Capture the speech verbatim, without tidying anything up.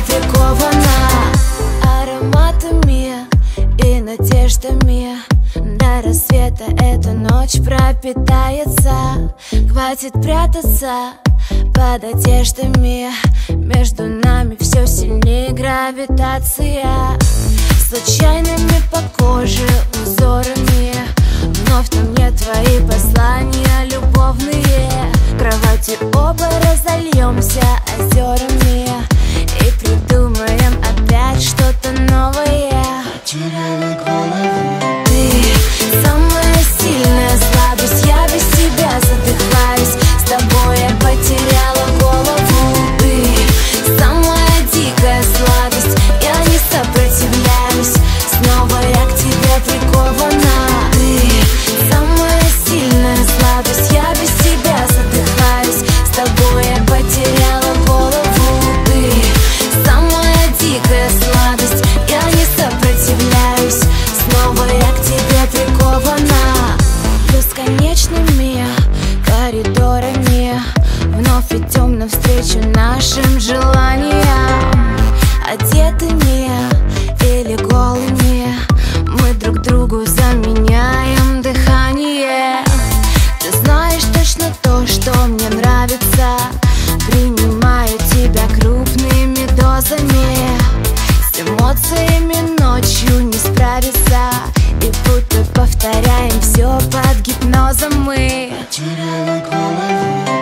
прикована ароматами и надеждами. До рассвета эта ночь пропитается. Хватит прятаться под одеждами. Между нами все сильнее гравитация. Случайными по коже узорами вновь на мне твои послания любовные. В кровати оба разольемся озерами и придумаем опять что-то новое. Теряю голову. Ты самая сильная слабость, я без тебя задыхаюсь. С тобой я потеряла голову. Ты самая дикая сладость, я не сопротивляюсь. Снова я к тебе прикована. Ты самая сильная слабость, я без тебя задыхаюсь. С тобой я потеряла голову. Ты самая дикая сладость, я не сопротивляюсь. Снова я к тебе прикована. Бесконечными коридорами вновь идем навстречу нашим желаниям. Одетыми или голыми мы друг другу заменяем дыхание. Ты знаешь точно то, что мне нравится. Принимаю тебя крупными дозами. С эмоциями ночью не справиться, и будто повторяем все под гипнозом мы. Теряю голову.